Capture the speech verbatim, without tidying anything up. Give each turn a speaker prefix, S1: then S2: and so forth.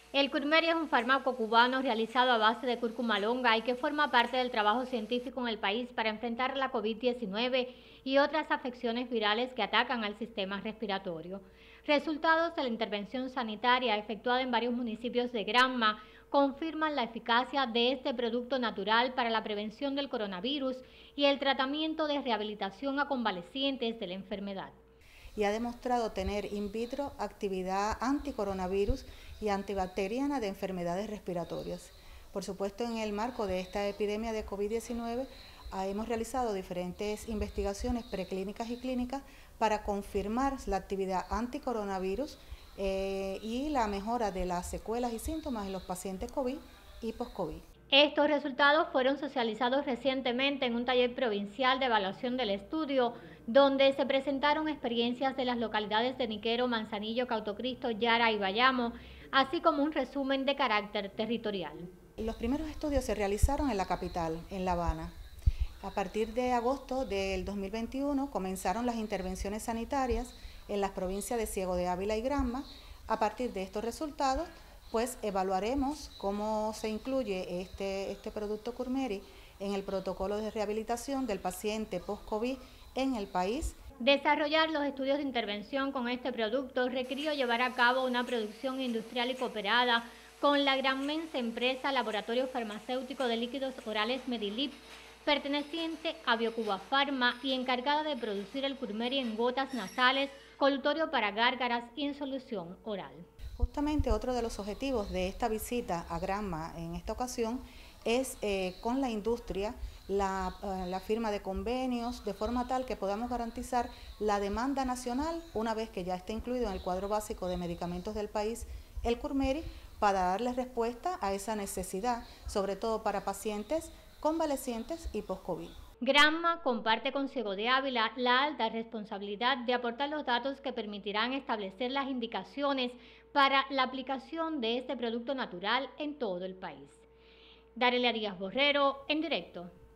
S1: El Curmeri es un fármaco cubano realizado a base de cúrcuma longa y que forma parte del trabajo científico en el país para enfrentar la COVID diecinueve y otras afecciones virales que atacan al sistema respiratorio. Resultados de la intervención sanitaria efectuada en varios municipios de Granma confirman la eficacia de este producto natural para la prevención del coronavirus y el tratamiento de rehabilitación a convalecientes de la enfermedad.
S2: Y ha demostrado tener in vitro actividad anticoronavirus y antibacteriana de enfermedades respiratorias. Por supuesto, en el marco de esta epidemia de COVID diecinueve, hemos realizado diferentes investigaciones preclínicas y clínicas para confirmar la actividad anticoronavirus eh, y la mejora de las secuelas y síntomas en los pacientes COVID y post-COVID.
S1: Estos resultados fueron socializados recientemente en un taller provincial de evaluación del estudio, donde se presentaron experiencias de las localidades de Niquero, Manzanillo, Cautocristo, Yara y Bayamo, así como un resumen de carácter territorial.
S2: Los primeros estudios se realizaron en la capital, en La Habana. A partir de agosto del dos mil veintiuno comenzaron las intervenciones sanitarias en las provincias de Ciego de Ávila y Granma. A partir de estos resultados, pues evaluaremos cómo se incluye este, este producto Curmeri en el protocolo de rehabilitación del paciente post-COVID en el país.
S1: Desarrollar los estudios de intervención con este producto requirió llevar a cabo una producción industrial y cooperada con la granmense empresa Laboratorio Farmacéutico de Líquidos Orales Medilip, perteneciente a Biocuba Pharma y encargada de producir el Curmeri en gotas nasales, colutorio para gárgaras y en solución oral.
S2: Justamente otro de los objetivos de esta visita a Granma en esta ocasión es eh, con la industria la, eh, la firma de convenios de forma tal que podamos garantizar la demanda nacional una vez que ya esté incluido en el cuadro básico de medicamentos del país el Curmeri, para darle respuesta a esa necesidad, sobre todo para pacientes convalecientes y post-COVID.
S1: Granma comparte con Ciego de Ávila la alta responsabilidad de aportar los datos que permitirán establecer las indicaciones para la aplicación de este producto natural en todo el país. Darelia Díaz Borrero, en directo.